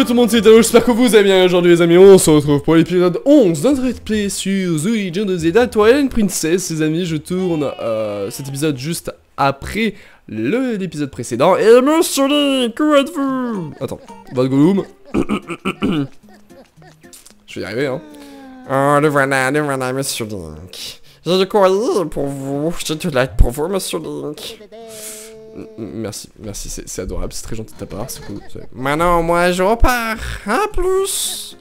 tout le monde, c'est Talo, j'espère que vous allez bien aujourd'hui les amis, on se retrouve pour l'épisode 11 d'un Let's Play sur The Legend of Zelda Twilight Princess. Les amis, je tourne cet épisode juste après l'épisode précédent. Et Monsieur Link, que êtes-vous? Attends, va de Gollum. Je vais y arriver, hein. Oh, le voilà, Monsieur Link. J'ai du courrier pour vous, j'ai du like pour vous, Monsieur Link. Merci, merci, c'est adorable, c'est très gentil de ta part, c'est cool. Maintenant, moi, je repars. À plus.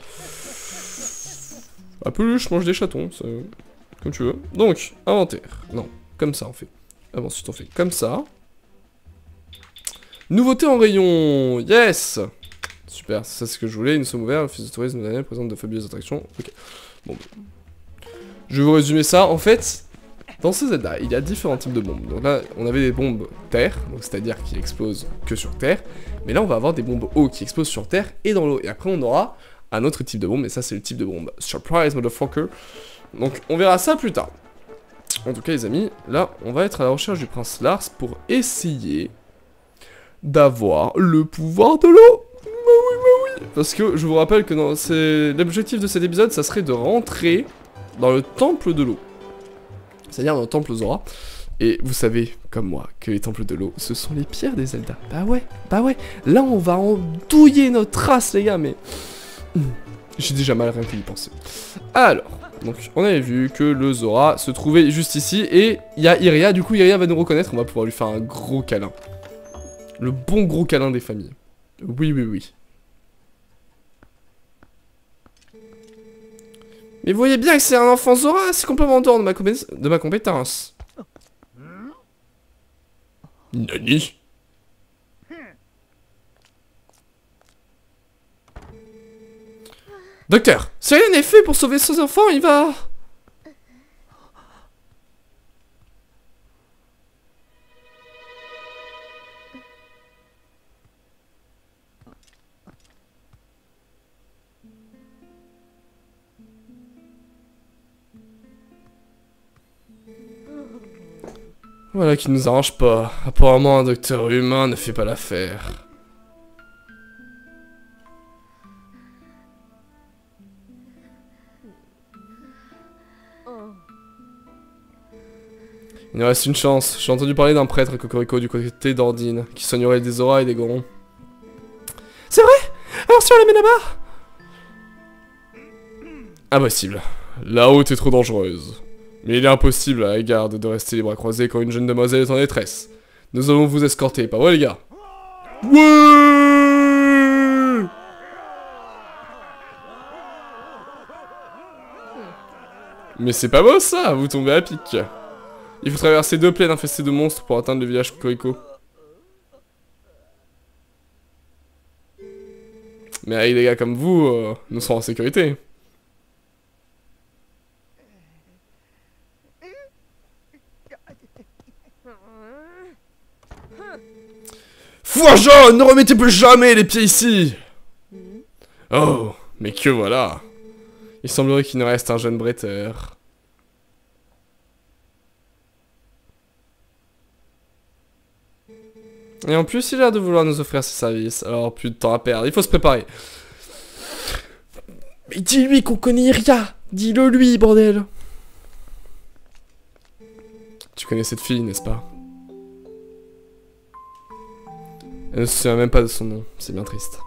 À plus, je mange des chatons, comme tu veux. Donc, inventaire. Non, comme ça, on fait. Ah bon, ensuite, on fait comme ça. Nouveauté en rayon. Yes. Super, c'est ce que je voulais. Nous sommes ouverts, l'office de tourisme de l'année présente de fabuleuses attractions. Ok. Bon. Je vais vous résumer ça. En fait, dans ce Zelda, il y a différents types de bombes. Donc là, on avait des bombes terre, donc c'est-à-dire qui explosent que sur terre. Mais là, on va avoir des bombes eau qui explosent sur terre et dans l'eau. Et après, on aura un autre type de bombe, et ça, c'est le type de bombe Surprise Motherfucker. Donc, on verra ça plus tard. En tout cas, les amis, là, on va être à la recherche du prince Lars pour essayer d'avoir le pouvoir de l'eau. Bah oui. Parce que je vous rappelle que l'objectif de cet épisode, ça serait de rentrer dans le temple de l'eau. C'est-à-dire dans le temple Zora. Et vous savez, comme moi, que les temples de l'eau, ce sont les pires des Zelda. Bah ouais. Là, on va endouiller notre race, les gars, mais... J'ai déjà mal rien qu'à y penser. Alors, donc, on avait vu que le Zora se trouvait juste ici. Et il y a Iria, du coup, Iria va nous reconnaître. On va pouvoir lui faire un gros câlin. Le bon gros câlin des familles. Oui. Mais vous voyez bien que c'est un enfant Zora, c'est complètement dehors de ma compétence. Nani? Docteur, si rien n'est fait pour sauver ses enfants, il va... Voilà qui nous arrange pas. Apparemment, un docteur humain ne fait pas l'affaire. Il nous reste une chance. J'ai entendu parler d'un prêtre à Cocorico du côté d'Ordine, qui soignerait des auras et des gorons. C'est vrai? Alors si on les met là-bas? Impossible. La haute est trop dangereuse. Mais il est impossible à la garde de rester les bras croisés quand une jeune demoiselle est en détresse. Nous allons vous escorter, pas vrai les gars? Ouais! Mais c'est pas beau ça, vous tombez à pic. Il faut traverser 2 plaines infestées de monstres pour atteindre le village Cocorico. Mais avec des gars comme vous, nous serons en sécurité. Foi jaune, ne remettez plus jamais les pieds ici! Oh, mais que voilà! Il semblerait qu'il nous reste un jeune bretteur. Et en plus, il a l'air de vouloir nous offrir ses services, alors plus de temps à perdre, il faut se préparer. Mais dis-lui qu'on connaît Iria! Dis-le lui, bordel! Tu connais cette fille, n'est-ce pas? Elle ne se souvient même pas de son nom, c'est bien triste.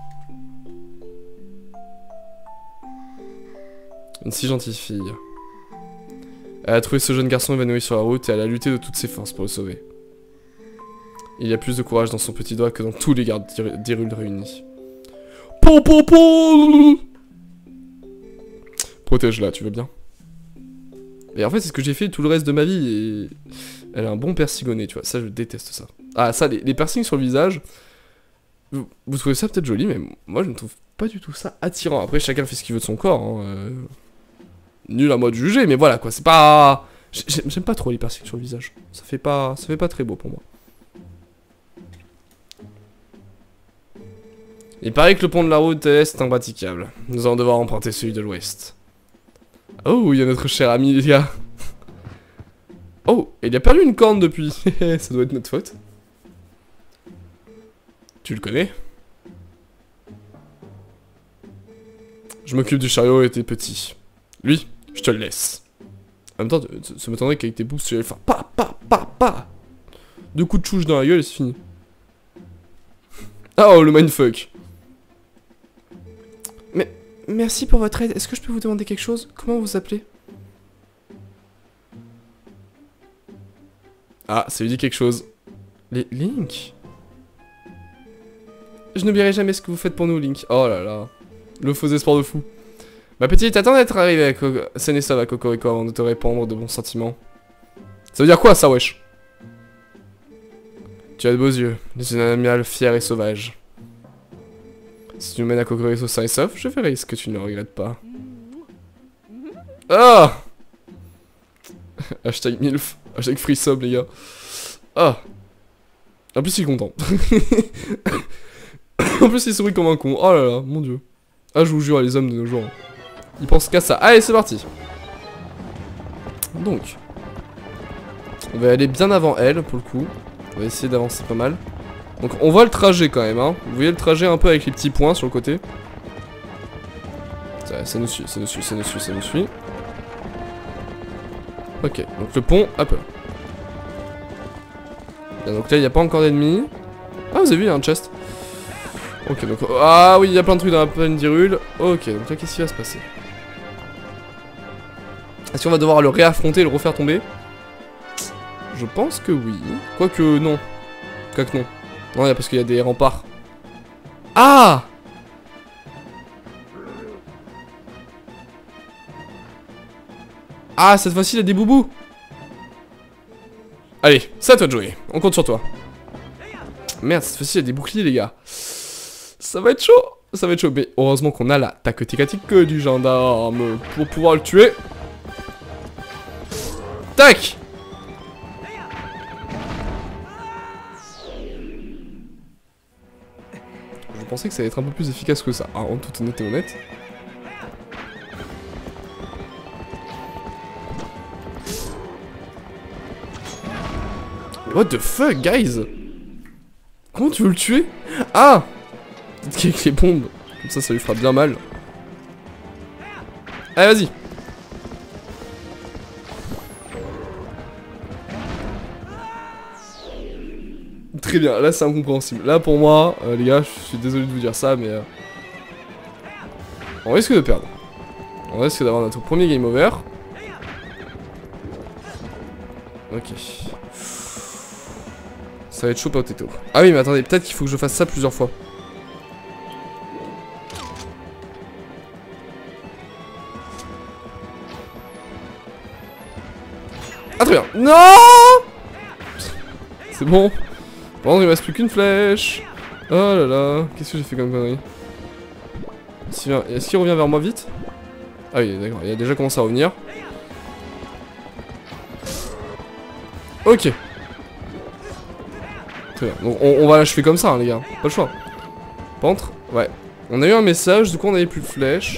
Une si gentille fille. Elle a trouvé ce jeune garçon évanoui sur la route et elle a lutté de toutes ses forces pour le sauver. Il y a plus de courage dans son petit doigt que dans tous les gardes d'Hyrule réunis. Protège-la, tu veux bien? Et en fait, c'est ce que j'ai fait tout le reste de ma vie et... Elle a un bon persigonné, tu vois, ça je déteste ça. Ah ça, les piercings sur le visage, vous trouvez ça peut-être joli, mais moi je ne trouve pas du tout ça attirant. Après chacun fait ce qu'il veut de son corps, hein. Nul à moi de juger, mais voilà quoi, c'est pas... J'aime pas trop les piercings sur le visage, ça fait pas très beau pour moi. Il paraît que le pont de la route est impraticable, nous allons devoir emprunter celui de l'ouest. Oh, il y a notre cher ami les gars. Oh, il a perdu une corne depuis. Ça doit être notre faute. Tu le connais? Je m'occupe du chariot et t'es petit. Lui, je te le laisse. En même temps, ça m'attendrait qu'avec tes boosts, tu allais faire pa. 2 coups de chouche dans la gueule et c'est fini. Ah, oh, le mindfuck. Mais, merci pour votre aide. Est-ce que je peux vous demander quelque chose? Comment vous appelez? Ah, ça lui dit quelque chose. Link? Je n'oublierai jamais ce que vous faites pour nous, Link. Oh là là. Le faux espoir de fou. Ma petite, attends d'être arrivé à saine et sauve à Cocorico avant de te répandre de bons sentiments. Ça veut dire quoi, ça, wesh? Tu as de beaux yeux. Tu es un animal fier et sauvage. Si tu nous mènes à Cocorico sain et sauf, je ferai ce que tu ne regrettes pas. Ah! Hashtag MILF. Hashtag free sub, les gars. Ah! En plus, il est content. En plus, il sourit comme un con. Oh là là, mon dieu. Ah, je vous jure, les hommes de nos jours. Ils pensent qu'à ça. Allez, c'est parti. Donc. On va aller bien avant elle, pour le coup. On va essayer d'avancer pas mal. Donc, on voit le trajet quand même, hein. Vous voyez le trajet un peu avec les petits points sur le côté. Ça nous suit, ça nous suit, ça nous suit, ça nous suit. Ok, donc le pont, hop. Donc là, il n'y a pas encore d'ennemis. Ah, vous avez vu, il y a un chest. Ok, donc... Ah oui, il y a plein de trucs dans la plaine d'Hyrule. Ok, donc là, qu'est-ce qui va se passer? Est-ce qu'on va devoir le réaffronter et le refaire tomber? Je pense que oui. Quoique, non. Quoique non. Non, parce qu'il y a des remparts. Ah! Ah, cette fois-ci, il y a des boubous. Allez, c'est à toi de jouer. On compte sur toi. Merde, cette fois-ci, il y a des boucliers, les gars. Ça va être chaud. Ça va être chaud. Mais heureusement qu'on a la tac-tic-tic du gendarme pour pouvoir le tuer. Tac! Je pensais que ça allait être un peu plus efficace que ça. Ah, en toute honnête. What the fuck, guys? Comment tu veux le tuer? Ah! Peut-être qu'avec les bombes. Comme ça lui fera bien mal. Allez, vas-y. Très bien, là c'est incompréhensible. Là pour moi, les gars, je suis désolé de vous dire ça, mais... on risque de perdre. On risque d'avoir notre premier game over. Ok. Ça va être chaud potato. Ah oui, mais attendez, peut-être qu'il faut que je fasse ça plusieurs fois. Ah, très bien. Non! C'est bon. Par contre, il me reste plus qu'une flèche. Oh là là, qu'est-ce que j'ai fait comme connerie? Est-ce qu'il revient vers moi vite? Ah oui, d'accord, il a déjà commencé à revenir. Ok. Très bien, donc on va l'achever comme ça, hein, les gars. Pas le choix. Par contre, ouais. On a eu un message, du coup on avait plus de flèches.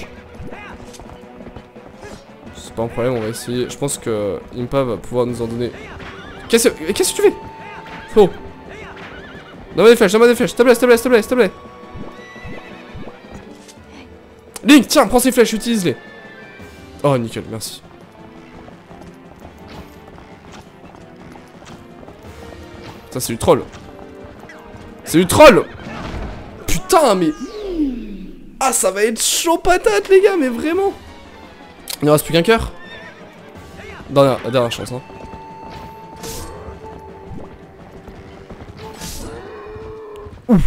C'est pas un problème, on va essayer. Je pense que Impa va pouvoir nous en donner. Qu'est-ce que tu fais? Flo. Donne-moi des flèches, s'il te plaît, s'il te plaît, s'il te plaît, s'il te plaît. Link, tiens, prends ces flèches, utilise-les. Oh, nickel, merci. Ça, c'est du troll. C'est du troll. Putain, mais... Ah, ça va être chaud patate, les gars, mais vraiment. Il ne reste plus qu'un cœur. Dernière chance, hein. Ouf.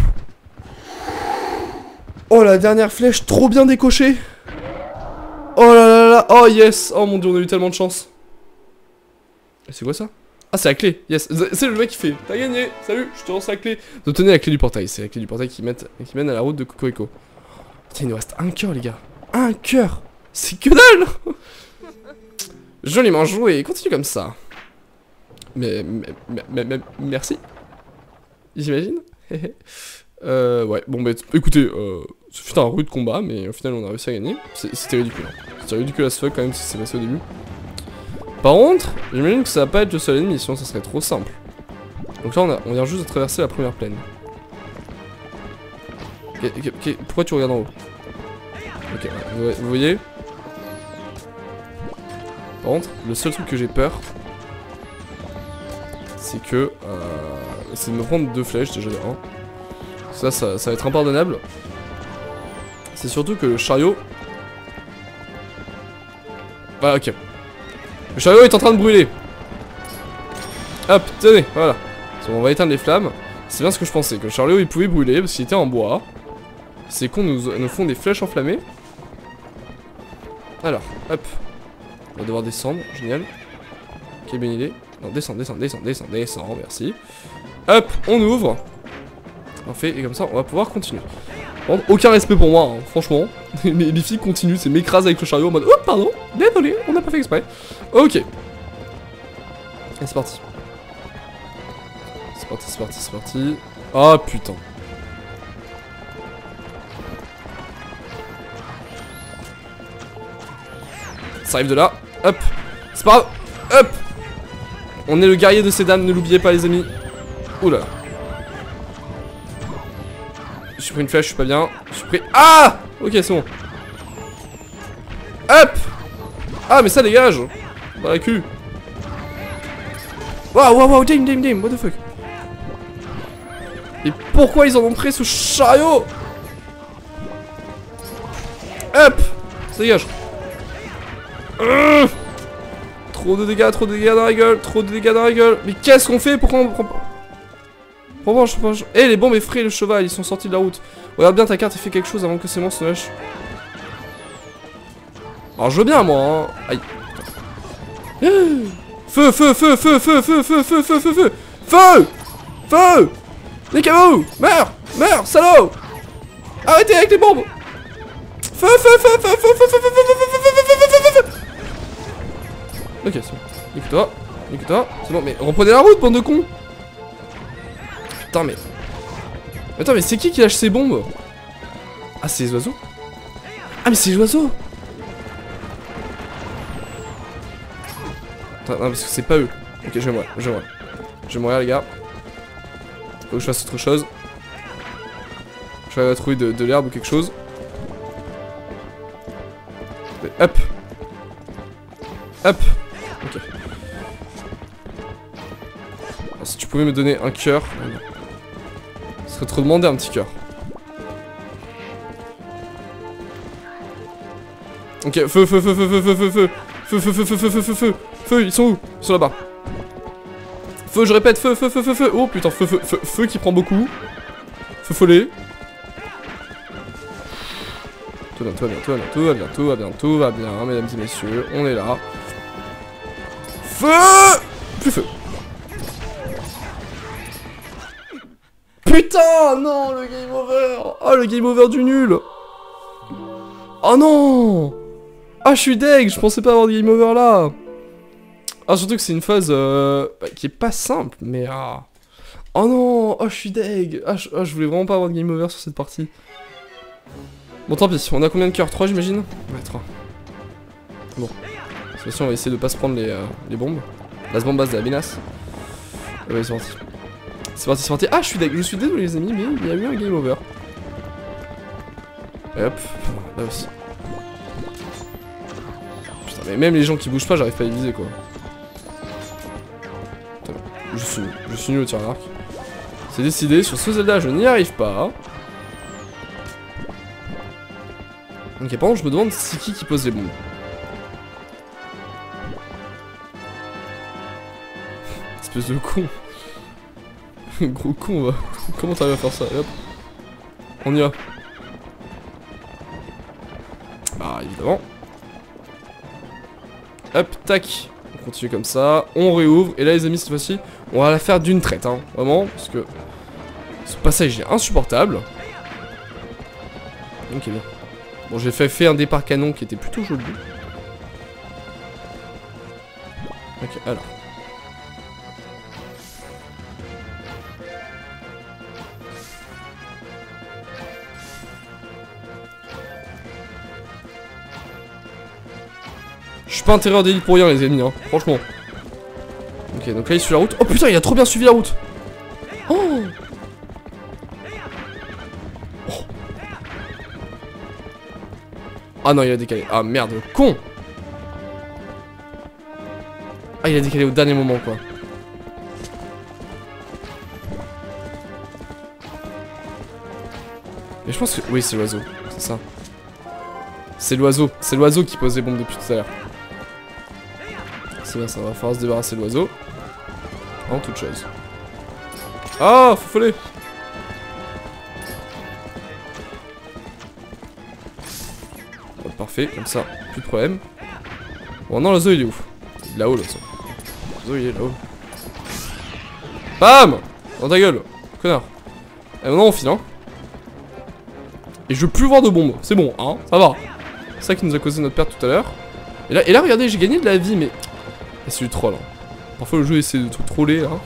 Oh, la dernière flèche, trop bien décochée. Oh là là là, oh yes. Oh mon dieu, on a eu tellement de chance. C'est quoi ça? Ah, c'est la clé, yes. C'est le mec qui fait, t'as gagné, salut, je te lance la clé. Obtenez la clé du portail, c'est la clé du portail qui mène à la route de Cocorico. Putain, il nous reste un cœur, les gars. Un cœur. C'est que dalle. Joliment joué, continue comme ça. Mais merci. J'imagine. Ouais, bon bah écoutez, ce fut un rude combat, mais au final on a réussi à gagner. C'était ridicule. Hein. C'était ridicule as fuck quand même si c'est passé au début. Par contre, j'imagine que ça va pas être le seul ennemi, sinon ça serait trop simple. Donc là on vient juste de traverser la première plaine. Pourquoi tu regardes en haut? Ok, ouais. Vous voyez? Par contre, le seul truc que j'ai peur, c'est que... c'est de me prendre 2 flèches déjà de 1. Ça va être impardonnable. C'est surtout que le chariot... Ah ok. Le chariot est en train de brûler. Hop, tenez, voilà. Bon, on va éteindre les flammes. C'est bien ce que je pensais, que le chariot il pouvait brûler parce qu'il était en bois. C'est qu'on nous font des flèches enflammées. Alors, hop. On va devoir descendre, génial. Quelle bonne idée. Non, descends, merci. Hop, on ouvre. On fait, et comme ça, on va pouvoir continuer. Bon, aucun respect pour moi, hein, franchement. les filles continuent, c'est m'écrasent avec le chariot en mode oh, pardon, désolé, on n'a pas fait exprès. Ok. Et c'est parti. C'est parti. Ah putain. Ça arrive de là. Hop. C'est pas grave. Hop. On est le guerrier de ces dames, ne l'oubliez pas les amis. Oula. J'ai pris une flèche, je suis pas bien. J'ai pris... Ah. Ok, c'est bon. Hop. Ah mais ça dégage. Dans la cul. Waouh, damn, what the fuck. Et pourquoi ils en ont pris ce chariot? Hop. Ça dégage. Trop de dégâts dans la gueule, Mais qu'est-ce qu'on fait? Pourquoi on prend pas? Eh, les bombes effraient le cheval, ils sont sortis de la route. Regarde bien ta carte et fais quelque chose avant que ces monstres ne lâchent. Alors je veux bien moi, hein. Aïe. Feu. Niquez-vous. Meurs, salaud. Arrêtez avec les bombes. Feu. Ok, c'est bon. Nique-toi. C'est bon, mais reprenez la route, bande de cons. Putain, mais... Attends, mais c'est qui lâche ces bombes? Ah, c'est les oiseaux? Ah, mais c'est les oiseaux. Attends, non, parce que c'est pas eux. Ok, je vais mourir, les gars. Faut que je fasse autre chose. Je vais trouver de l'herbe ou quelque chose. Hop. Ok. Alors, si tu pouvais me donner un cœur. Ce serait trop demandé un petit cœur. Ok, feu. Feu, ils sont où? Ils sont là-bas. Feu, je répète, feu. Oh putain, feu qui prend beaucoup. Feu follet. Tout va bien, mesdames et messieurs, on est là. Feu! Plus feu. Putain, non, le game over. Oh, le game over du nul. Oh non. Ah, je suis deg, je pensais pas avoir de game over là. Ah, surtout que c'est une phase qui est pas simple, mais ah. Oh non, oh, je suis deg. Ah, je voulais vraiment pas avoir de game over sur cette partie. Bon, tant pis, on a combien de cœurs? 3, j'imagine? Ouais, 3. Bon. Cette fois-ci, on va essayer de pas se prendre les bombes. Las bombas de la binasse. Ouais, c'est parti. C'est parti. Ah, je suis désolé, les amis, mais il y a eu un game over. Et hop, là aussi. Putain, mais même les gens qui bougent pas, j'arrive pas à les viser, quoi. Putain, je suis nul au tir à l'arc. C'est décidé, sur ce Zelda, je n'y arrive pas. Ok, par contre, je me demande c'est qui pose les bombes. Espèce de con. Gros con, va. Comment t'arrives à faire ça? Hop. On y va. Bah, évidemment. Hop, tac. On continue comme ça. On réouvre. Et là, les amis, cette fois-ci, on va la faire d'une traite, hein. Vraiment, parce que ce passage est insupportable. Ok, bien. Bon, j'ai fait un départ canon qui était plutôt joli. Ok, alors. Je suis pas intérieur d'élite pour rien, les amis, hein, franchement. Ok, donc là, il suit la route. Oh putain, il a trop bien suivi la route. Oh. Ah non, il a décalé. Ah merde, le con. Ah, il a décalé au dernier moment, quoi. Mais je pense que... Oui, c'est l'oiseau. C'est ça. C'est l'oiseau. C'est l'oiseau qui pose les bombes depuis tout à l'heure. C'est bien, ça va falloir se débarrasser de l'oiseau. En toute chose. Ah, faut foller. Parfait, comme ça, plus de problème. Bon, non, l'oiseau il est où? Il est là-haut, l'oiseau. L'oiseau il est là-haut. Bam! Dans ta gueule, connard. Et maintenant on file, hein. Et je veux plus voir de bombes, c'est bon, hein, ça va. C'est ça qui nous a causé notre perte tout à l'heure. Et là, regardez, j'ai gagné de la vie, mais... Et c'est du troll, hein. Parfois le jeu essaie de tout troller, hein.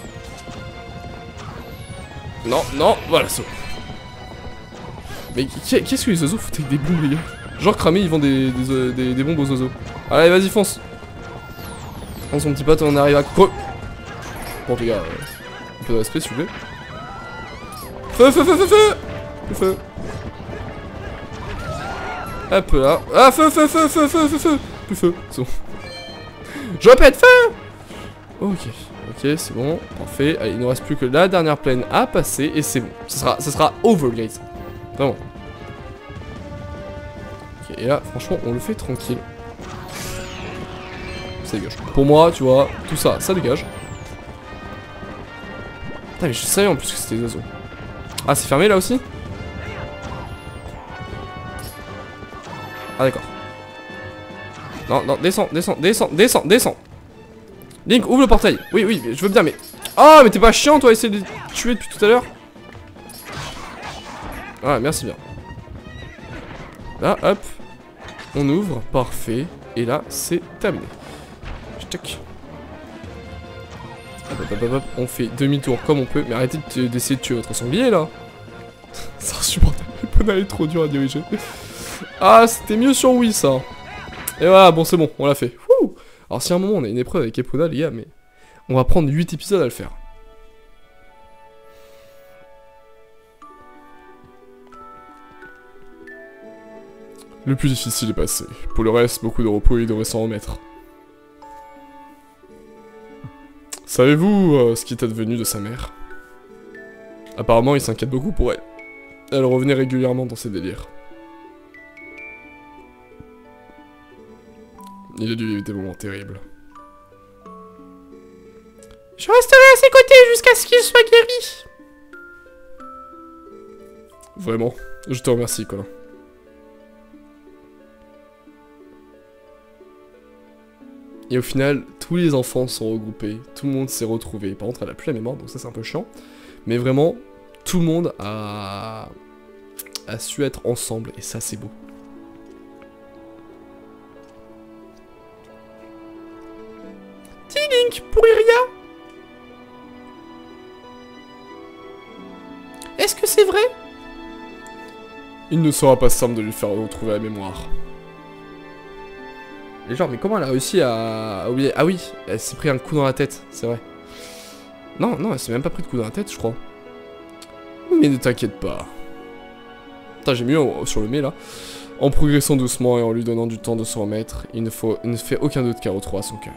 Non, non, voilà, c'est bon. Mais qu'est-ce que les oiseaux foutent avec des bombes, les gars? Genre cramé, ils vendent des bombes aux oiseaux. Allez, vas-y, fonce. Prends son petit pote, on arrive à creux. Bon, les gars, un peu de respect, s'il vous plaît. Feu, feu, feu, feu, feu. Feu. Hop là. Ah, feu, feu, feu, feu, feu, feu, feu. Plus feu, c'est bon. Je répète, feu. Ok, ok, c'est bon, parfait. Allez, il nous reste plus que la dernière plaine à passer et c'est bon. Ça sera over, guys. Vraiment. Ok, et là, franchement, on le fait tranquille. Ça dégage. Pour moi, tu vois, tout ça, ça dégage. Putain, mais je savais en plus que c'était des oiseaux. Ah, c'est fermé là aussi? Ah, d'accord. Non, non, descends, descends, descends, descends, descends. Link, ouvre le portail. Oui, oui, je veux bien, mais... Ah, mais t'es pas chiant, toi, à essayer de les tuer depuis tout à l'heure. Ah, merci bien. Là, hop. On ouvre, parfait. Et là, c'est terminé. Check. Hop, hop, hop, hop. On fait demi-tour comme on peut. Mais arrêtez d'essayer de tuer votre sanglier, là. C'est insupportable. Epona est trop dur à diriger. Ah, c'était mieux sur Wii, ça. Et voilà, bon, c'est bon, on l'a fait. Wouh. Alors, si à un moment, on a une épreuve avec Epona, les gars, mais... On va prendre 8 épisodes à le faire. Le plus difficile est passé. Pour le reste, beaucoup de repos et il devrait s'en remettre. Savez-vous ce qui est advenu de sa mère? Apparemment, il s'inquiète beaucoup pour elle. Elle revenait régulièrement dans ses délires. Il a dû vivre des moments terribles. Je resterai à ses côtés jusqu'à ce qu'il soit guéri. Vraiment, je te remercie, Colin. Et au final, tous les enfants sont regroupés, tout le monde s'est retrouvé. Par contre, elle a plus la mémoire, donc ça c'est un peu chiant. Mais vraiment, tout le monde a su être ensemble, et ça c'est beau. Link, pour Iria. Est-ce que c'est vrai? Il ne sera pas simple de lui faire retrouver la mémoire. Et genre, mais comment elle a réussi à oublier? Ah oui, elle s'est pris un coup dans la tête, c'est vrai. Non, non, elle s'est même pas pris de coup dans la tête, je crois. Mais ne t'inquiète pas. Putain, j'ai mis sur le mais là. En progressant doucement et en lui donnant du temps de se remettre, il ne fait aucun doute qu'elle retrouvera son cœur.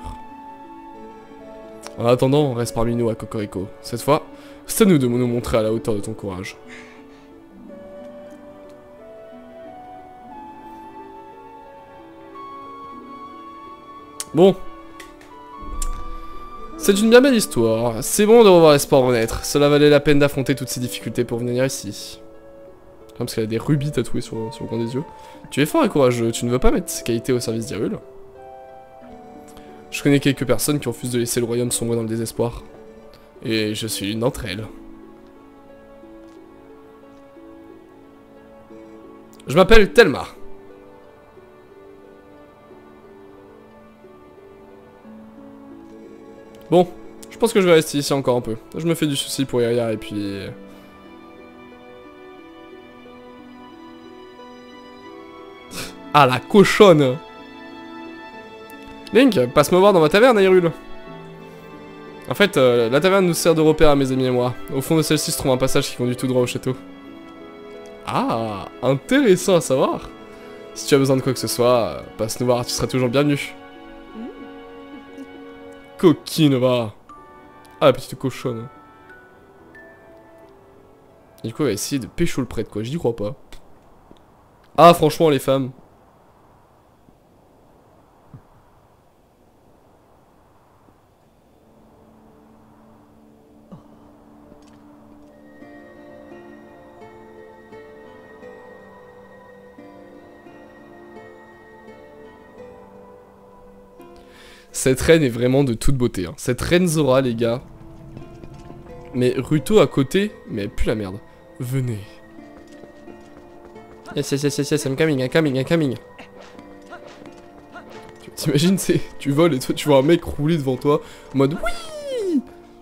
En attendant, on reste parmi nous à Cocorico. Cette fois, c'est à nous de nous montrer à la hauteur de ton courage. Bon. C'est une bien belle histoire. C'est bon de revoir l'espoir renaître. Cela valait la peine d'affronter toutes ces difficultés pour venir ici. Parce qu'elle a des rubis tatoués sur le coin des yeux. Tu es fort et courageux. Tu ne veux pas mettre ces qualités au service d'Hyrule? Je connais quelques personnes qui refusent de laisser le royaume sombrer dans le désespoir. Et je suis l'une d'entre elles. Je m'appelle Telma. Bon, je pense que je vais rester ici encore un peu. Je me fais du souci pour Iria et puis... Ah la cochonne! Link, passe me voir dans ma taverne à Hyrule. En fait, la taverne nous sert de repère à mes amis et moi. Au fond de celle-ci se trouve un passage qui conduit tout droit au château. Ah, intéressant à savoir. Si tu as besoin de quoi que ce soit, passe nous voir, tu seras toujours bienvenu. Coquine, va. Ah, la petite cochonne. Et du coup, elle va essayer de pécho le prêtre, quoi. J'y crois pas. Ah, franchement, les femmes. Cette reine est vraiment de toute beauté. Hein. Cette reine Zora, les gars. Mais Ruto à côté, mais elle pue la merde. Venez. Yes, yes, yes, yes, yes, I'm coming, I'm coming, I'm coming. T'imagines, tu voles et toi, tu vois un mec rouler devant toi, en mode oui.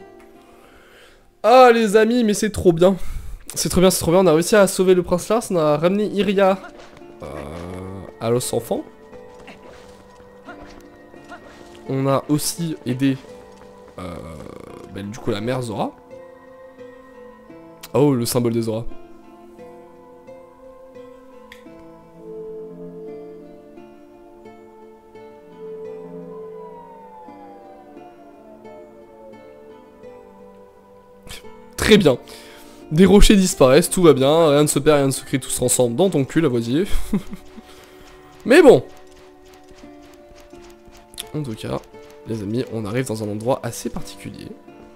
Ah, les amis, mais c'est trop bien. C'est trop bien, c'est trop bien. On a réussi à sauver le prince Lars, on a ramené Iria à Los Enfants. On a aussi aidé du coup la mère Zora. Oh, le symbole de Zora. Très bien. Des rochers disparaissent, tout va bien, rien ne se perd, rien ne se crée, tout se transforme dans ton cul, la voisier. Mais bon. En tout cas, les amis, on arrive dans un endroit assez particulier.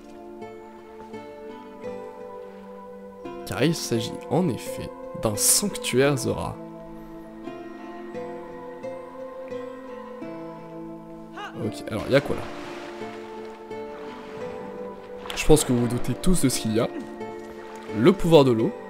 Car il s'agit en effet d'un sanctuaire Zora. Ok, alors il y a quoi là? Je pense que vous vous doutez tous de ce qu'il y a. Le pouvoir de l'eau.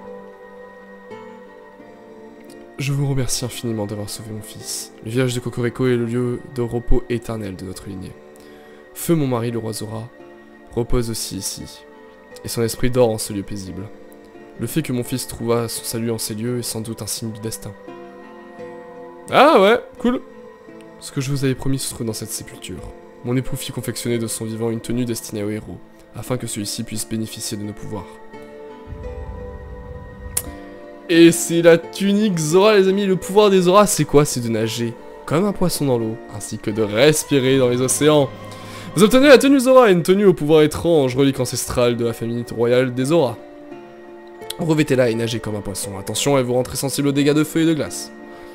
Je vous remercie infiniment d'avoir sauvé mon fils. Le village de Cocorico est le lieu de repos éternel de notre lignée. Feu, mon mari, le roi Zora, repose aussi ici. Et son esprit dort en ce lieu paisible. Le fait que mon fils trouva son salut en ces lieux est sans doute un signe du destin. Ah ouais, cool. Ce que je vous avais promis se trouve dans cette sépulture. Mon époux fit confectionner de son vivant une tenue destinée au héros, afin que celui-ci puisse bénéficier de nos pouvoirs. Et c'est la tunique Zora, les amis. Le pouvoir des Zora, c'est quoi? C'est de nager comme un poisson dans l'eau, ainsi que de respirer dans les océans. Vous obtenez la tenue Zora, une tenue au pouvoir étrange, relique ancestrale de la famille royale des Zora. Revêtez-la et nagez comme un poisson. Attention, elle vous rend très sensible aux dégâts de feu et de glace.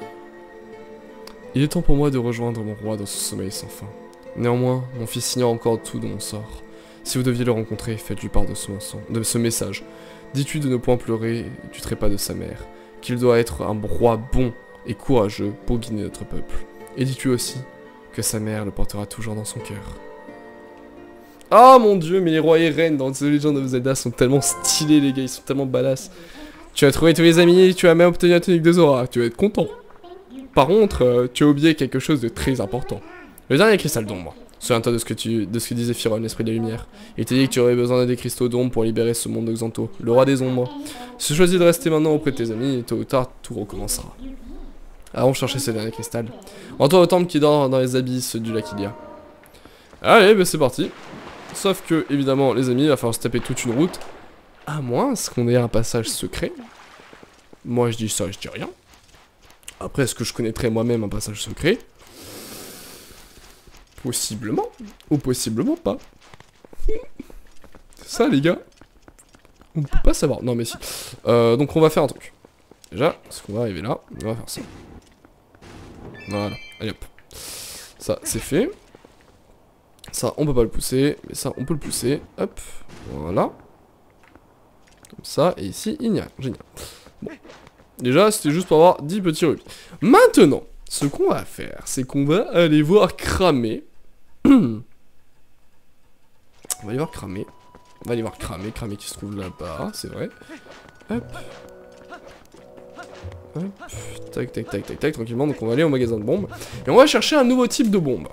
Il est temps pour moi de rejoindre mon roi dans ce sommeil sans fin. Néanmoins, mon fils ignore encore tout de mon sort. Si vous deviez le rencontrer, faites-lui part de ce message. Dites-lui de ne point pleurer du trépas de sa mère, qu'il doit être un roi bon et courageux pour guider notre peuple. Et dites-lui aussi que sa mère le portera toujours dans son cœur. Ah mon dieu, mais les rois et reines dans The Legend of Zelda sont tellement stylés, les gars, ils sont tellement badass. Tu as trouvé tous les amis, tu as même obtenu la tunique de Zora, tu vas être content. Par contre, tu as oublié quelque chose de très important. Le dernier cristal d'ombre. Souviens-toi de ce que disait Firon, l'esprit de la lumière. Il t'a dit que tu aurais besoin des cristaux d'ombre pour libérer ce monde de Xanto, le roi des ombres. Si tu choisis de rester maintenant auprès de tes amis, tôt ou tard, tout recommencera. Allons chercher ce dernier cristal. Rends-toi au temple qui dort dans les abysses du lac Ilia. Allez, bah c'est parti. Sauf que, évidemment, les amis, il va falloir se taper toute une route. À moins qu'on ait un passage secret. Moi, je dis ça, je dis rien. Après, est-ce que je connaîtrais moi-même un passage secret? Possiblement. Ou possiblement pas. C'est ça, les gars. On peut pas savoir. Non, mais si. Donc, on va faire un truc. Déjà, est-ce qu'on va arriver là? On va faire ça. Voilà. Allez, hop. Ça, c'est fait. Ça, on peut pas le pousser. Mais ça, on peut le pousser. Hop. Voilà. Comme ça. Et ici, il n'y a rien. Génial. Bon. Déjà, c'était juste pour avoir 10 petits rubis. Maintenant, ce qu'on va faire, c'est qu'on va aller voir cramer. On va aller voir cramer. On va aller voir cramer. Cramer qui se trouve là-bas, c'est vrai. Hop. Hop. Tac, tac, tac, tac, tac, tranquillement. Donc on va aller au magasin de bombes. Et on va chercher un nouveau type de bombe.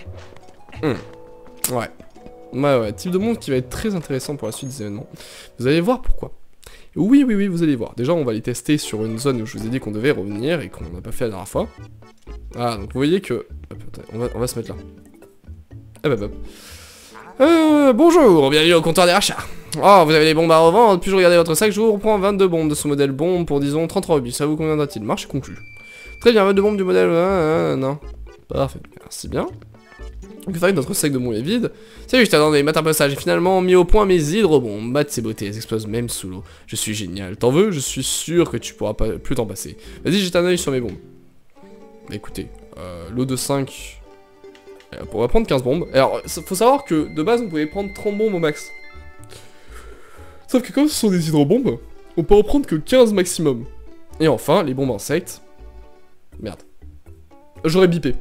Ouais. Ouais, type de bombe qui va être très intéressant pour la suite des événements. Vous allez voir pourquoi. Oui, oui, oui, vous allez voir. Déjà, on va les tester sur une zone où je vous ai dit qu'on devait revenir et qu'on n'a pas fait la dernière fois. Ah, donc vous voyez que... Hop, attendez, on va se mettre là. Hop, hop, hop. Bonjour, bienvenue au comptoir des rachats. Oh, vous avez des bombes à revendre, puis-je regarder votre sac? Je vous reprends 22 bombes de ce modèle bombe pour, disons, 33 rubis. Ça vous conviendra-t-il? Marché conclu. Très bien, de bombes du modèle... non. Parfait, merci bien. Donc il faudrait que notre sac de bombes est vide. Salut, je t'attendais, mate un peu ça. J'ai finalement mis au point mes hydrobombes. Mate ces beautés, elles explosent même sous l'eau. Je suis génial. T'en veux? Je suis sûr que tu pourras plus t'en passer. Vas-y, jette un oeil sur mes bombes. Bah écoutez, l'eau de 5... on va prendre 15 bombes. Alors, faut savoir que de base, on pouvait prendre 30 bombes au max. Sauf que comme ce sont des hydrobombes, on peut en prendre que 15 maximum. Et enfin, les bombes insectes. Merde. J'aurais bipé.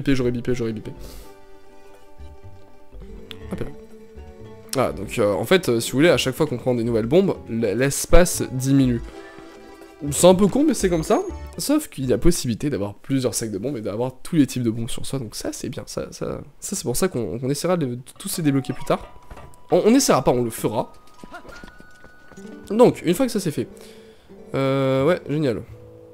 Hop là. Ah, donc en fait, si vous voulez, à chaque fois qu'on prend des nouvelles bombes, l'espace diminue. C'est un peu con, mais c'est comme ça. Sauf qu'il y a possibilité d'avoir plusieurs sacs de bombes et d'avoir tous les types de bombes sur soi. Donc ça, c'est bien. Ça c'est pour ça qu'on essaiera de tous les débloquer plus tard. On essaiera pas, on le fera. Donc, une fois que ça c'est fait. Ouais, génial.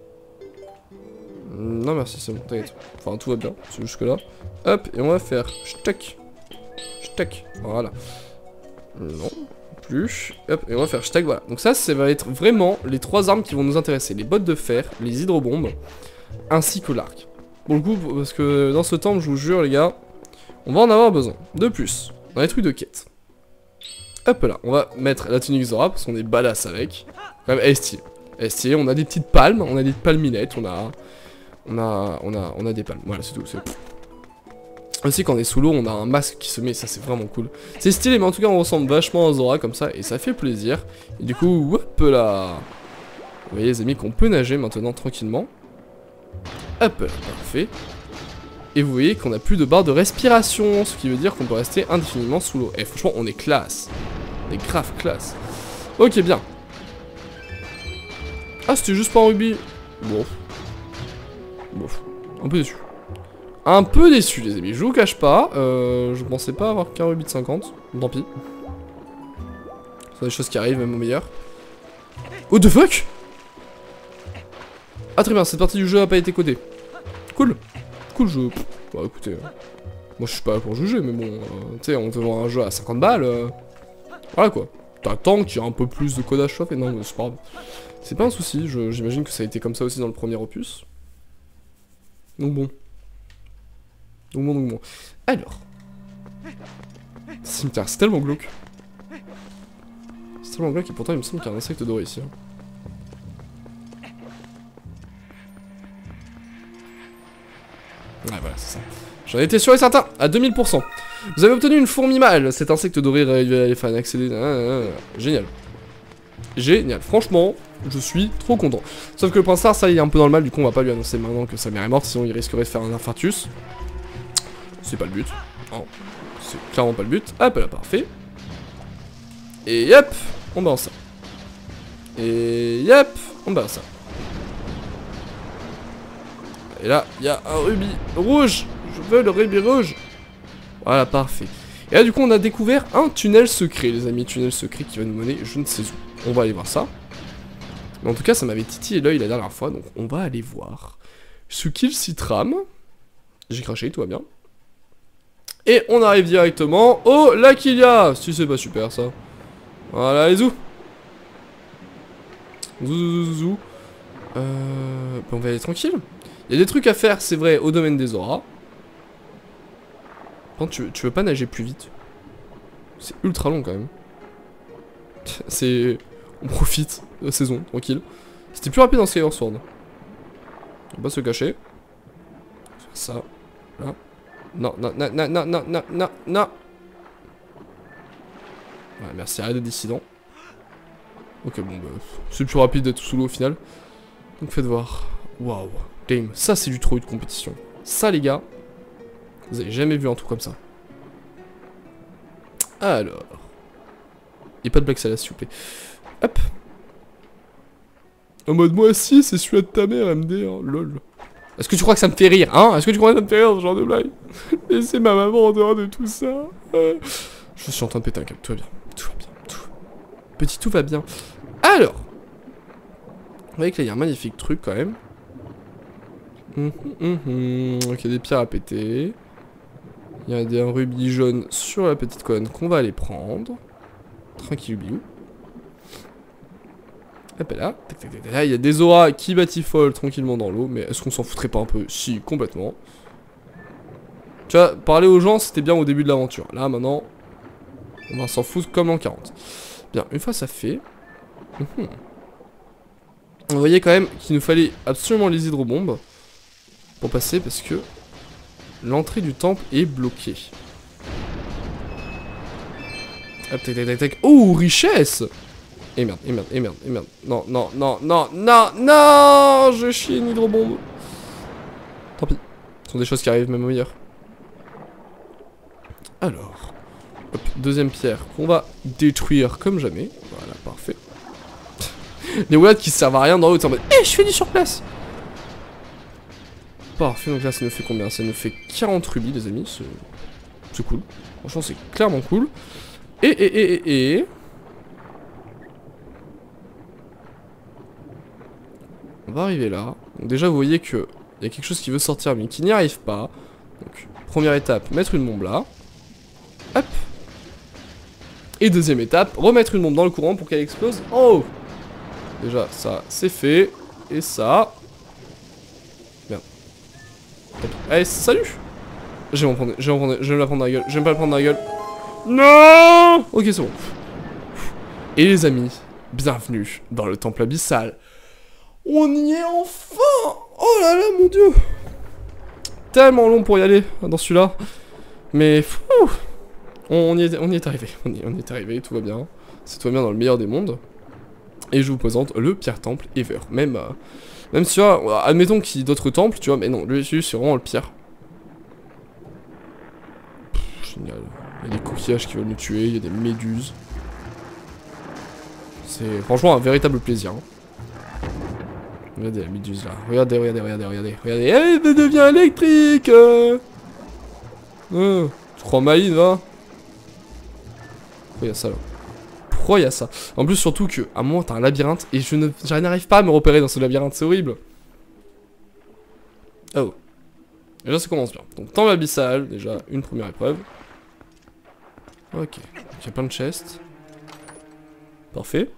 Non merci, c'est bon, t'inquiète. Enfin, tout va bien, c'est jusque là. Hop, et on va faire shtack. Shtack, voilà. Non, plus. Hop, et on va faire shtack, voilà. Donc ça va être vraiment les 3 armes qui vont nous intéresser. Les bottes de fer, les hydrobombes, ainsi que l'arc. Pour le coup, parce que dans ce temps, je vous jure les gars, on va en avoir besoin. De plus, dans les trucs de quête. Hop là, on va mettre la tunique Zora, parce qu'on est badass avec. Quand même, elle est stylée, on a des petites palmes, on a des palminettes, on a des palmes, voilà c'est tout. Aussi quand on est sous l'eau, on a un masque qui se met, ça c'est vraiment cool. C'est stylé, mais en tout cas on ressemble vachement à Zora comme ça, et ça fait plaisir. Et du coup, hop là. Vous voyez les amis qu'on peut nager maintenant tranquillement. Hop là, parfait. Et vous voyez qu'on a plus de barre de respiration, ce qui veut dire qu'on peut rester indéfiniment sous l'eau. Et franchement, on est classe. On est grave classe. Ok, bien. Ah, c'était juste pas un rubis. Bon. Un peu déçu. Un peu déçu, les amis. Je vous cache pas. Je pensais pas avoir qu'un rubis de 50. Tant pis. C'est des choses qui arrivent, même au meilleur. What the fuck? Ah, très bien. Cette partie du jeu a pas été codée. Cool. Cool jeu. Bah écoutez. Moi, je suis pas là pour juger, mais bon. Tu sais, on te vend un jeu à 50 balles. Voilà quoi. T'attends qu'il y ait un peu plus de codage soit fait. Non, mais c'est pas grave. C'est pas un souci. J'imagine que ça a été comme ça aussi dans le premier opus. Donc bon. Donc bon. Alors. Cimetière, c'est tellement glauque. C'est tellement glauque et pourtant il me semble qu'il y a un insecte doré ici. Hein. Ouais, voilà, c'est ça. J'en étais sûr et certain, à 2000%. Vous avez obtenu une fourmi mâle. Cet insecte doré révèle les fans accéder. Génial. Génial. Franchement, je suis trop content. Sauf que le prince Star, ça, il est un peu dans le mal. Du coup, on va pas lui annoncer maintenant que sa mère est morte. Sinon, il risquerait de faire un infarctus. C'est pas le but. Non, c'est clairement pas le but. Hop là, parfait. Et hop, on balance ça. Et hop, on balance ça. Et là, il y a un rubis rouge. Je veux le rubis rouge. Voilà, parfait. Et là, du coup, on a découvert un tunnel secret, les amis. Tunnel secret qui va nous mener je ne sais où. On va aller voir ça. Mais en tout cas, ça m'avait titillé l'œil la dernière fois. Donc, on va aller voir ce qu'il s'y trame. J'ai craché, tout va bien. Et on arrive directement au Lakilia. Si c'est pas super, ça. Voilà, les zou. Zou. On va aller tranquille. Il y a des trucs à faire, c'est vrai, au domaine des auras. Par contre, tu veux pas nager plus vite? C'est ultra long quand même. C'est... On profite de la saison, tranquille. C'était plus rapide dans Skyward Sword. On va pas se cacher. Faire ça. Là. Non. Ouais, merci, arrête de dissident. Ok, bon, bah, c'est plus rapide d'être sous l'eau au final. Donc faites voir. Waouh. Damn, ça c'est du trop de compétition. Ça les gars, vous avez jamais vu un truc comme ça. Alors. Et pas de blague salace s'il vous plaît. Hop. En mode moi aussi c'est celui de ta mère MD, hein, lol. Est-ce que tu crois que ça me fait rire, hein? Est-ce que tu crois que ça me fait rire ce genre de blague? Laissez ma maman en dehors de tout ça. Je suis en train de péter un câble, tout va bien. Tout va bien, Petit tout va bien. Alors. Vous voyez que là il y a un magnifique truc quand même. Ok, il y a des pierres à péter. Il y a un rubis jaune sur la petite colonne qu'on va aller prendre. Tranquille, biou. Hop là. Tac, tac, tac, tac. Là, il y a des auras qui batifolent tranquillement dans l'eau. Mais est-ce qu'on s'en foutrait pas un peu? Si, complètement. Tu vois, parler aux gens, c'était bien au début de l'aventure. Là, maintenant, on va s'en foutre comme en 40. Bien, une fois ça fait... On voyait quand même qu'il nous fallait absolument les hydrobombes pour passer parce que l'entrée du temple est bloquée. Hop, tac, tac, tac, tac. Oh, richesse! Et merde, et merde, et merde, et merde. Non, non, non, non, non, non! Je chie une hydrobombe. Tant pis. Ce sont des choses qui arrivent même au meilleur. Alors. Hop, deuxième pierre qu'on va détruire comme jamais. Voilà, parfait. Les wallets qui servent à rien dans l'autre, c'est en mode je fais du surplace. Parfait, donc là ça nous fait combien? Ça nous fait 40 rubis les amis, c'est cool. Franchement c'est clairement cool. Et... On va arriver là. Donc déjà vous voyez que il y a quelque chose qui veut sortir mais qui n'y arrive pas. Donc première étape, mettre une bombe là. Hop. Et deuxième étape, remettre une bombe dans le courant pour qu'elle explose en haut. Déjà ça c'est fait. Et ça... Merde. Allez, salut. Je vais me la prendre dans la gueule. Je vais me pas la prendre dans la gueule. Non. Ok, c'est bon. Et les amis, bienvenue dans le temple abyssal. On y est enfin. Oh là là, mon dieu. Tellement long pour y aller dans celui-là. Mais fou. On y est arrivé. On y est arrivé, tout va bien. C'est tout va bien dans le meilleur des mondes. Et je vous présente le pire temple ever. Même si tu vois, admettons qu'il y ait d'autres temples, tu vois, mais non, lui c'est vraiment le pire. Génial. Il y a des coquillages qui veulent nous tuer, il y a des méduses. C'est franchement un véritable plaisir. Hein. Regardez la méduse là. Regardez. Elle devient électrique. Tu crois Maïn, va? Pourquoi il y a ça là? Pourquoi il y a ça? En plus, surtout que à un moment t'as un labyrinthe et je n'arrive pas à me repérer dans ce labyrinthe, c'est horrible. Oh. Déjà ça commence bien. Donc temple abyssal, déjà une première épreuve. Ok. Il y a plein de chests. Parfait.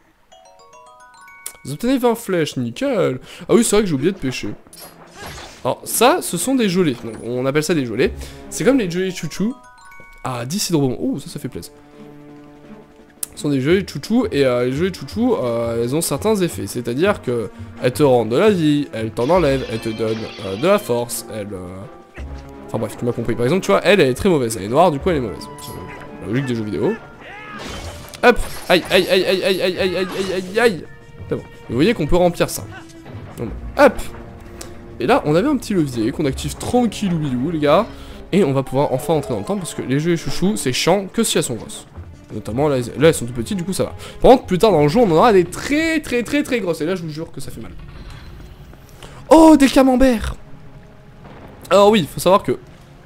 Vous obtenez 20 flèches, nickel. Ah oui, c'est vrai que j'ai oublié de pêcher. Alors ça, ce sont des gelées. Donc, on appelle ça des gelées. C'est comme les gelées chouchou. Ah, 10 hydrobombes. Oh, ça fait plaisir. Ce sont des gelées chouchou. Et les gelées chouchou, elles ont certains effets. C'est-à-dire que elles te rendent de la vie, elles t'en enlèvent, elles te donnent de la force, elles... Enfin bref, tu m'as compris. Par exemple, tu vois, elle est très mauvaise. Elle est noire, du coup elle est mauvaise. C'est la logique des jeux vidéo. Hop. Aïe. C'est bon. Vous voyez qu'on peut remplir ça. Donc, hop. Et là, on avait un petit levier qu'on active tranquillou, les gars. Et on va pouvoir enfin entrer dans le temple parce que les jeux et chouchous, c'est chiant que si elles sont grosses. Notamment là, elles sont tout petites, du coup ça va. Par contre, plus tard dans le jeu, on en aura des très grosses. Et là, je vous jure que ça fait mal. Oh, des camemberts. Alors oui, faut savoir que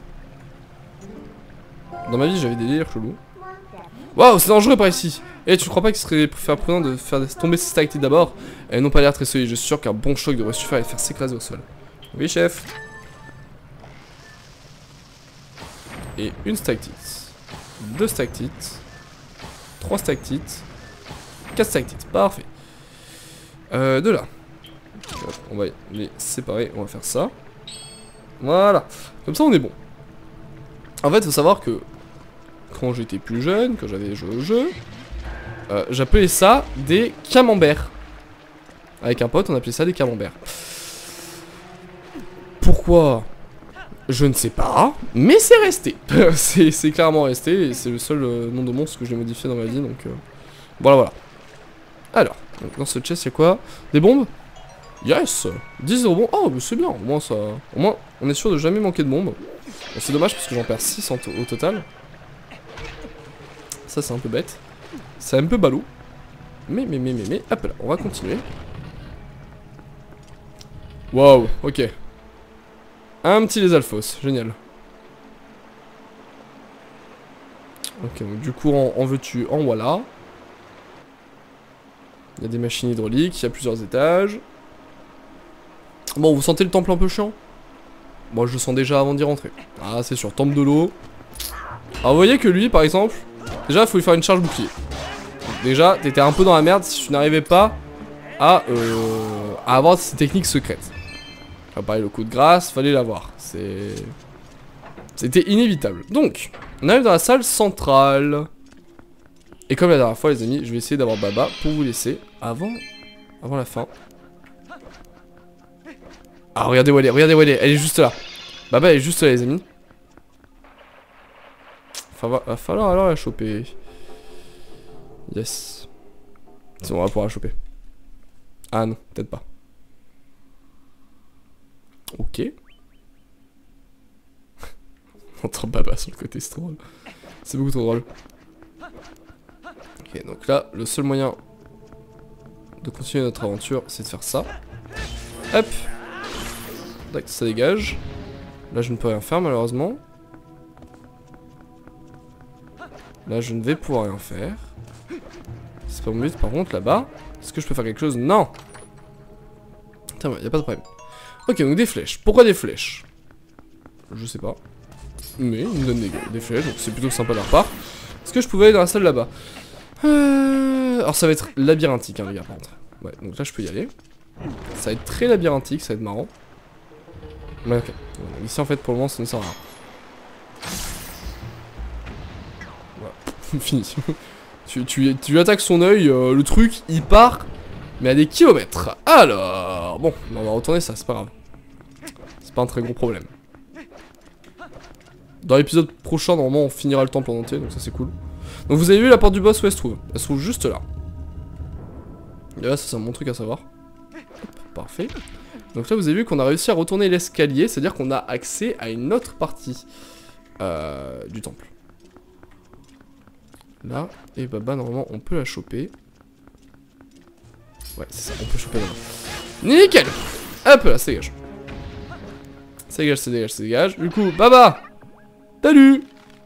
dans ma vie, j'avais des délires chelous. Waouh, c'est dangereux par ici. Et tu crois pas qu'il serait prudent de faire tomber ces stalactites d'abord? Elles n'ont pas l'air très solides. Je suis sûr qu'un bon choc devrait suffire à les faire s'écraser au sol. Oui, chef. Et une stalactite. 2 stalactites. 3 stalactites. 4 stalactites. Parfait. De là. On va les séparer. On va faire ça. Voilà. Comme ça, on est bon. En fait, faut savoir que quand j'étais plus jeune, quand j'avais joué au jeu, j'appelais ça des camemberts. Avec un pote, on appelait ça des camemberts. Pourquoi? Je ne sais pas, mais c'est resté. C'est clairement resté, et c'est le seul nom de monstre que j'ai modifié dans ma vie, donc voilà. Alors, donc dans ce chest, il y a quoi? Des bombes? Yes! 10 bombes. Oh, mais c'est bien, au moins ça... Au moins, on est sûr de jamais manquer de bombes. Bon, c'est dommage parce que j'en perds 6 au total. Ça, c'est un peu bête. C'est un peu ballot. Mais, hop là, on va continuer. Waouh, ok. Un petit les alphos, génial. Ok, donc du courant en veux-tu, en voilà. Il y a des machines hydrauliques, il y a plusieurs étages. Bon, vous sentez le temple un peu chiant? Moi, je le sens déjà avant d'y rentrer. Ah, c'est sûr, temple de l'eau. Alors, vous voyez que lui, par exemple, déjà, il faut lui faire une charge bouclier. Donc, déjà, t'étais un peu dans la merde si tu n'arrivais pas à avoir ces techniques secrètes. Pareil, le coup de grâce, fallait l'avoir. C'était inévitable. Donc, on arrive dans la salle centrale. Et comme la dernière fois, les amis, je vais essayer d'avoir Baba pour vous laisser avant la fin. Ah, regardez où elle est, elle est juste là. Baba elle est juste là, les amis. Enfin, va falloir alors la choper. Yes. C'est bon, on va pouvoir la choper. Ah non, peut-être pas. Ok. On entend Baba sur le côté, c'est trop drôle. C'est beaucoup trop drôle. Ok, donc là, le seul moyen de continuer notre aventure, c'est de faire ça. Hop. Tac, ça dégage. Là, je ne peux rien faire, malheureusement. Là, je ne vais pouvoir rien faire. C'est pas mon but. Par contre, là-bas, est-ce que je peux faire quelque chose? Non. Putain, y a pas de problème. Ok, donc des flèches. Pourquoi des flèches? Je sais pas. Mais ils me donnent des flèches, donc c'est plutôt sympa de leur part. Est-ce que je pouvais aller dans la salle là-bas? Alors ça va être labyrinthique, hein, les gars, par contre. Ouais, donc là je peux y aller. Ça va être très labyrinthique, ça va être marrant. Ouais, ok. Donc, ici en fait, pour le moment, ça ne sert à rien. Voilà, fini. tu attaques son œil, le truc, il part, mais à des kilomètres. Alors, bon, on va retourner ça, c'est pas grave. C'est pas un très gros problème. Dans l'épisode prochain, normalement, on finira le temple en entier, donc ça c'est cool. Donc vous avez vu la porte du boss où elle se trouve? Elle se trouve juste là. Et là, ça c'est mon truc à savoir. Hop, parfait. Donc là, vous avez vu qu'on a réussi à retourner l'escalier, c'est-à-dire qu'on a accès à une autre partie du temple. Là, et Baba, normalement, on peut la choper. Ouais, c'est ça, on peut choper là-bas. Nickel! Hop là, ça dégage. Ça dégage, ça dégage, ça dégage. Du coup, Baba! Salut!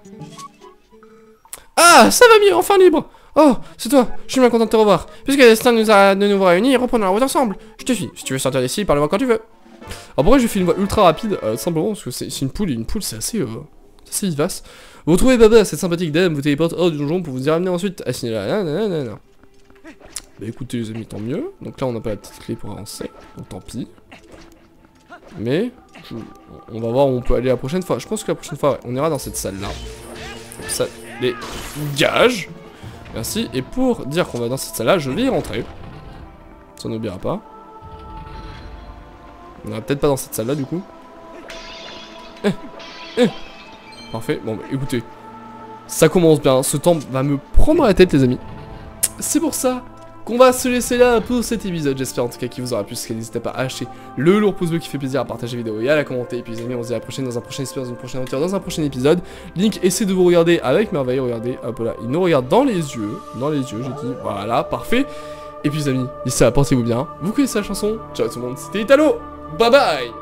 Ah, ça va mieux, enfin libre! Oh, c'est toi, je suis bien content de te revoir. Puisque le destin nous a de nouveau réunis, reprenons la route ensemble. Je te suis, si tu veux sortir d'ici, parle-moi quand tu veux. Alors pourquoi je fais une voix ultra rapide? Simplement parce que c'est une poule, et une poule c'est assez vivace. Vous retrouvez Baba, cette sympathique dame, vous téléporte hors du donjon pour vous y ramener ensuite à signer là. Bah écoutez les amis, tant mieux. Donc là on n'a pas la petite clé pour avancer, donc tant pis. Mais, on va voir où on peut aller la prochaine fois. Je pense que la prochaine fois, ouais, on ira dans cette salle là. Ça, les gages. Merci. Et pour dire qu'on va dans cette salle là, je vais y rentrer. Ça n'oubliera pas. On ira peut-être pas dans cette salle là du coup. Parfait. Bon bah écoutez. Ça commence bien. Ce temple va me prendre la tête les amis. C'est pour ça qu'on va se laisser là pour cet épisode. J'espère en tout cas qu'il vous aura plu. N'hésitez pas à lâcher le lourd pouce bleu qui fait plaisir, à partager la vidéo et à la commenter. Et puis les amis, on se dit à la prochaine dans un prochain espérance, dans une prochaine aventure, dans un prochain épisode. Link, essaie de vous regarder avec merveille. Regardez, hop là, il nous regarde dans les yeux. Dans les yeux, j'ai dit. Voilà, parfait. Et puis les amis, d'ici là, portez-vous bien. Vous connaissez la chanson. Ciao tout le monde, c'était Italo. Bye bye.